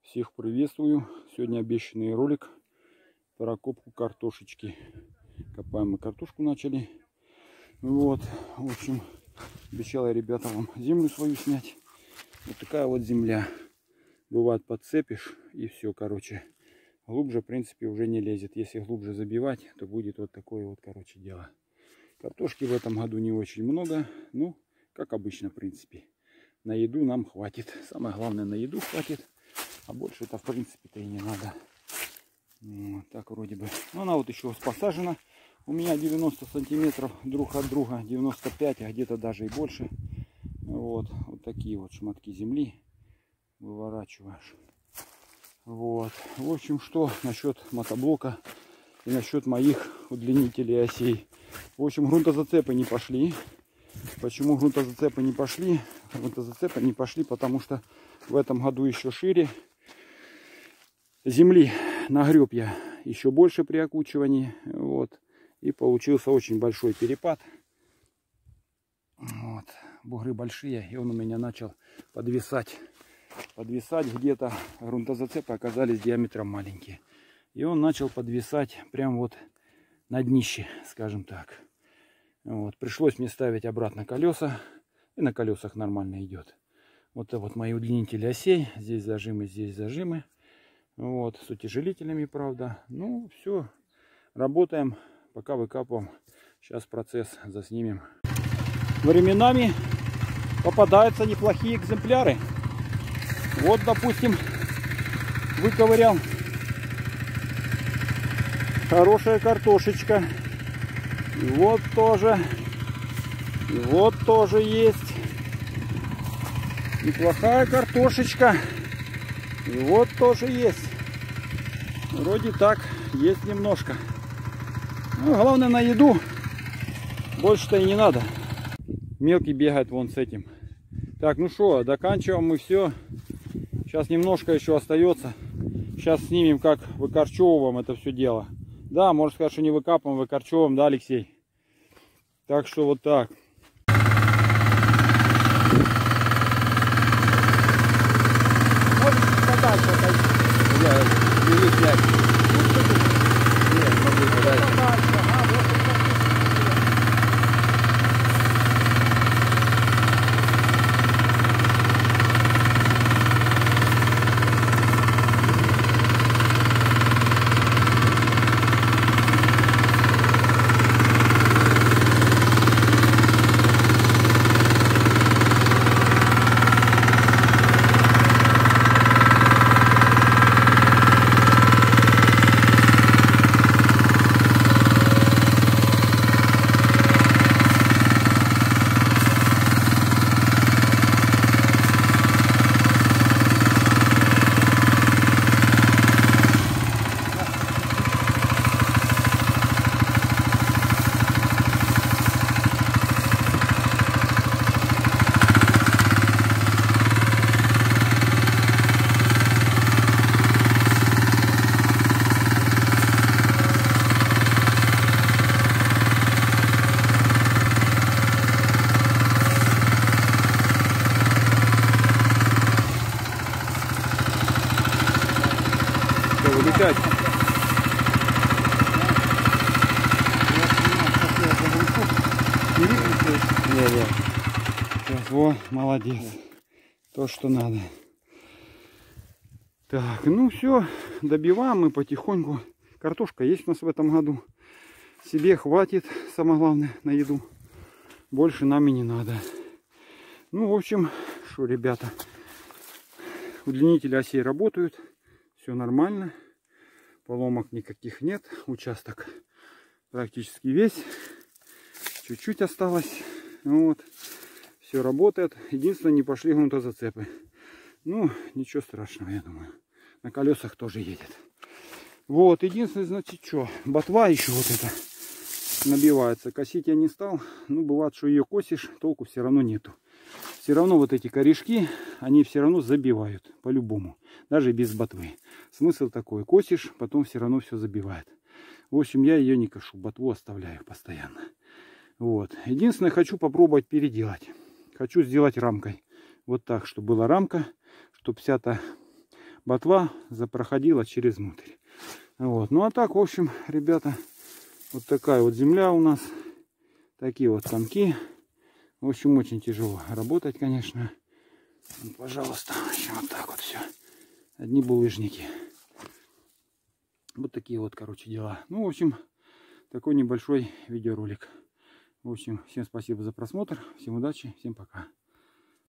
Всех приветствую. Сегодня обещанный ролик про копку картошечки. Копаем мы картошку начали. Вот, в общем, обещал я ребятам вам землю свою снять. Вот такая вот земля. Бывает подцепишь и все, короче. Глубже, в принципе, уже не лезет. Если глубже забивать, то будет вот такое вот, короче, дело. Картошки в этом году не очень много. Ну, как обычно, в принципе. На еду нам хватит. Самое главное, на еду хватит. А больше это в принципе-то и не надо. Вот так вроде бы. Но она вот еще посажена. У меня 90 сантиметров друг от друга. 95, а где-то даже и больше. Вот такие вот шматки земли выворачиваешь. Вот. В общем, что насчет мотоблока и насчет моих удлинителей осей. В общем, грунтозацепы не пошли. Почему грунтозацепы не пошли? Грунтозацепы не пошли, потому что в этом году еще шире. Земли нагреб я еще больше при окучивании. Вот. И получился очень большой перепад. Вот. Бугры большие. И он у меня начал подвисать. Подвисать где-то. Грунтозацепы оказались диаметром маленькие. И он начал подвисать прям вот на днище, скажем так. Вот. Пришлось мне ставить обратно колеса. И на колесах нормально идет. Вот это вот мои удлинители осей. Здесь зажимы, здесь зажимы. Вот, с утяжелителями, правда. Ну, все, работаем, пока выкапываем. Сейчас процесс заснимем. Временами попадаются неплохие экземпляры. Вот, допустим, выковырял хорошая картошечка. И вот тоже. И вот тоже есть неплохая картошечка. И вот тоже есть. Вроде так, есть немножко. Ну, главное на еду. Больше-то и не надо. Мелкий бегает вон с этим. Так, ну что, заканчиваем мы все. Сейчас немножко еще остается. Сейчас снимем, как выкорчевываем это все дело. Да, можно сказать, что не выкапываем, выкорчевываем, да, Алексей? Так что вот так. Вылетать. Сейчас, во, молодец. То, что надо. Так, ну все, добиваем мы потихоньку. Картошка есть у нас в этом году. Себе хватит, самое главное, на еду. Больше нам и не надо. Ну, в общем, что, ребята, удлинители осей работают. Все нормально. Поломок никаких нет. Участок практически весь. Чуть-чуть осталось. Вот. Все работает. Единственное, не пошли грунтозацепы. Ну, ничего страшного, я думаю. На колесах тоже едет. Вот. Единственное, значит, что? Ботва еще вот эта набивается. Косить я не стал. Ну, бывает, что ее косишь, толку все равно нету. Все равно вот эти корешки, они все равно забивают. По-любому. Даже без ботвы. Смысл такой. Косишь, потом все равно все забивает. В общем, я ее не кошу. Ботву оставляю постоянно. Вот. Единственное, хочу попробовать переделать. Хочу сделать рамкой. Вот так, чтобы была рамка. Чтобы вся та ботва проходила через внутрь. Вот. Ну а так, в общем, ребята, вот такая вот земля у нас. Такие вот комки. В общем, очень тяжело работать, конечно. Вот, пожалуйста, еще вот так вот все. Одни булыжники. Вот такие вот, короче, дела. Ну, в общем, такой небольшой видеоролик. В общем, всем спасибо за просмотр. Всем удачи, всем пока.